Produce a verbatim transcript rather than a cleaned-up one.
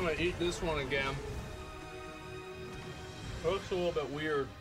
I'm gonna eat this one again. It looks a little bit weird.